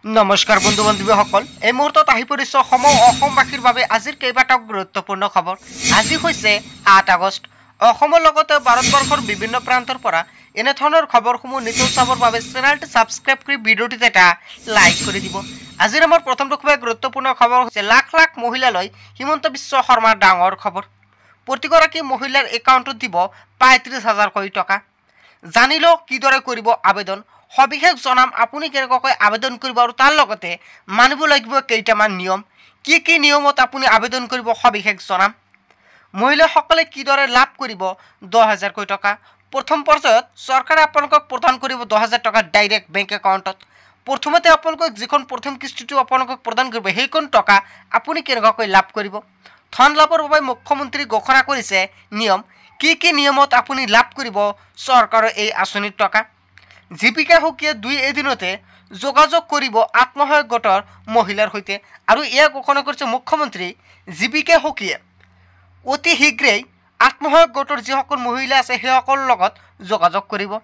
নমস্কাৰ বন্ধু বান্ধৱীসকল, এই মুহূৰ্তত আহি পৰিছে অসমবাসীৰ বাবে আজিৰ কেইবাটাও গুৰুত্বপূৰ্ণ খবৰ। আজি হৈছে ৮ আগষ্ট। অসমৰ লগতে ভাৰতবৰ্ষৰ বিভিন্ন প্ৰান্তৰ পৰা এনেধৰণৰ খবৰসমূহ নিতৌ চাবৰ বাবে চেনেলটো ছাবস্ক্ৰাইব কৰি ভিডিঅ'টিত এটা লাইক কৰি দিব। আজিৰ আমাৰ প্ৰথমটো খুবেই গুৰুত্বপূৰ্ণ খবৰ হৈছে লাখ লাখ মহিলালৈ হিমন্ত বিশ্ব শৰ্মাৰ ডাঙৰ খবৰ। প্ৰতিগৰাকী মহিলাৰ একাউণ্টত দিব ৩৫,০০০ টকা। জানি লওক কিদৰে কৰিব আবেদন। সবিশেষ জনাম আপুনি কেনেকৈ আবেদন কৰিব আৰু তাৰ লগতে মানিব লাগিব কেইটামান নিয়ম। কি কি নিয়মত আপুনি আবেদন কৰিব সবিশেষ জনাম। মহিলাসকলে কিদৰে লাভ কৰিব ১০,০০০ টকা। প্ৰথম পৰ্যায়ত চৰকাৰে আপোনালোকক প্ৰদান কৰিব ১০,০০০ টকা ডাইৰেক্ট বেংক একাউণ্টত। প্ৰথমতে আপোনালোকক যিখন প্ৰথম কিস্তিটো আপোনালোকক প্ৰদান কৰিব সেইখন টকা আপুনি কেনেকৈ লাভ কৰিব। ধন লাভৰ বাবে মুখ্যমন্ত্ৰী ঘোষণা কৰিছে নিয়ম। কি কি নিয়মত আপুনি লাভ কৰিব চৰকাৰৰ এই আঁচনিৰ টকা। জীৱিকা সখীয়ে ২ এদিনতে যোগাযোগ কৰিব আত্মসহায়ক গোটৰ মহিলাৰ সৈতে আৰু এয়া ঘোষণা কৰিছে মুখ্যমন্ত্ৰী। জীৱিকা সখীয়ে অতি শীঘ্ৰেই আত্মসহায়ক গোটৰ যিসকল মহিলা আছে সেইসকলৰ লগত যোগাযোগ কৰিব।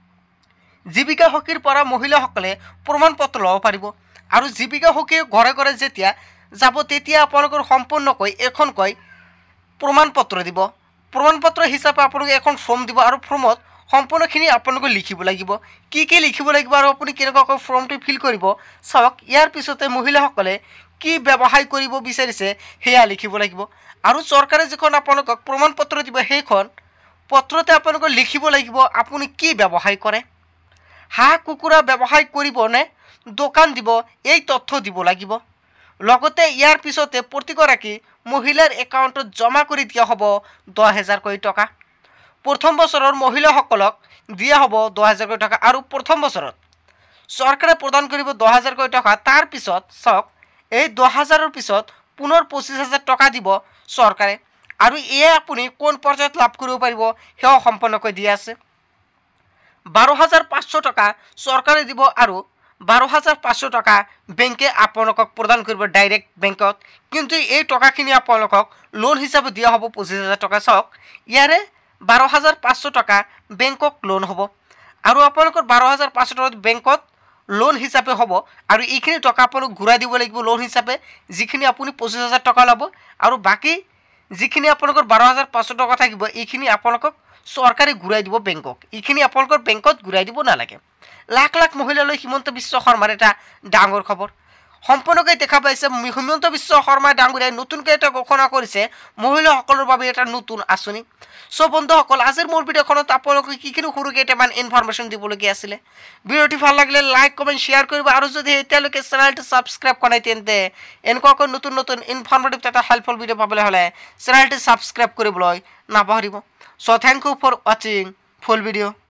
জীৱিকা সখীৰ পৰা মহিলাসকলে প্ৰমাণ পত্ৰ ল'ব পাৰিব আৰু জীৱিকা সখীয়ে ঘৰে ঘৰে যেতিয়া যাব তেতিয়া আপোনালোকৰ সম্পূৰ্ণকৈ এখনকৈ প্ৰমাণ পত্ৰ দিব। প্ৰমাণ পত্ৰ হিচাপে আপোনালোকে এখন ফৰ্ম দিব আৰু ফৰ্মত সম্পূৰ্ণখিনি আপোনালোকে লিখিব লাগিব। কি কি লিখিব লাগিব আৰু আপুনি কেনেকুৱাকৈ ফৰ্মটো ফিল কৰিব চাওক। ইয়াৰ পিছতে মহিলাসকলে কি ব্যৱসায় কৰিব বিচাৰিছে সেয়া লিখিব লাগিব আৰু চৰকাৰে যিখন আপোনালোকক প্ৰমাণ পত্ৰ দিব সেইখন পত্ৰতে আপোনালোকে লিখিব লাগিব আপুনি কি ব্যৱসায় কৰে। হাঁহ কুকুৰা ব্যৱসায় কৰিব নে দোকান দিব এই তথ্য দিব লাগিব। লগতে ইয়াৰ পিছতে প্ৰতিগৰাকী মহিলাৰ একাউণ্টত জমা কৰি দিয়া হ'ব ১০,০০০ টকা। প্ৰথম বছৰৰ মহিলাসকলক দিয়া হ'ব ১০,০০০ টকা আৰু প্ৰথম বছৰত চৰকাৰে প্ৰদান কৰিব ১০,০০০ টকা। তাৰপিছত চাওক এই ১০,০০০ৰ পিছত পুনৰ ২৫,০০০ টকা দিব চৰকাৰে আৰু এয়া আপুনি কোন পৰ্যায়ত লাভ কৰিব পাৰিব সেয়াও সম্পূৰ্ণকৈ দিয়া আছে। ১২,৫০০ টকা চৰকাৰে দিব আৰু ১২,৫০০ টকা বেংকে আপোনালোকক প্ৰদান কৰিব ডাইৰেক্ট বেংকত। কিন্তু এই টকাখিনি আপোনালোকক লোন হিচাপে দিয়া হ'ব ২৫,০০০ টকা। চাওক ইয়াৰে ১২,৫০০ টকা বেংকক লোন হ'ব আৰু আপোনালোকৰ ১২,৫০০ টকা বেংকত লোন হিচাপে হ'ব আৰু এইখিনি টকা আপোনালোক ঘূৰাই দিব লাগিব লোন হিচাপে। যিখিনি আপুনি ২৫,০০০ টকা ল'ব আৰু বাকী যিখিনি আপোনালোকৰ ১২,৫০০ টকা থাকিব এইখিনি আপোনালোকক চৰকাৰে ঘূৰাই দিব বেংকক। এইখিনি আপোনালোকৰ বেংকত ঘূৰাই দিব নালাগে। লাখ লাখ মহিলালৈ হিমন্ত বিশ্ব শৰ্মাৰ এটা ডাঙৰ খবৰ। সম্পূৰ্ণকৈ দেখা পাইছে হিমন্ত বিশ্ব শৰ্মা ডাঙৰীয়াই নতুনকৈ এটা ঘোষণা কৰিছে মহিলাসকলৰ বাবে এটা নতুন আঁচনি। চ' বন্ধুসকল আজিৰ মোৰ ভিডিঅ'খনত আপোনালোকে কিখিনি সৰু কেইটামান ইনফৰমেশ্যন দিবলগীয়া আছিলে। ভিডিঅ'টি ভাল লাগিলে লাইক কমেণ্ট শ্বেয়াৰ কৰিব আৰু যদি এতিয়ালৈকে চেনেলটো ছাবস্ক্ৰাইব কৰা নাই তেন্তে এনেকুৱাকৈ নতুন নতুন ইনফৰমেটিভ এটা হেল্পফুল ভিডিঅ' পাবলৈ হ'লে চেনেলটো ছাবস্ক্ৰাইব কৰিবলৈ নাপাহৰিব। চ' থেংক ইউ ফৰ ৱাচিং ফুল ভিডিঅ'।